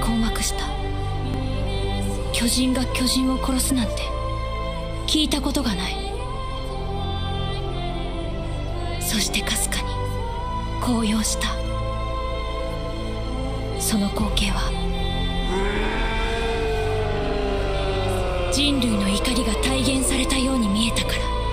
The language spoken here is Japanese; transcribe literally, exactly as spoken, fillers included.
困惑した。巨人が巨人を殺すなんて聞いたことがない。そしてかすかに高揚した。その光景は人類の怒りが体現されたように見えたから。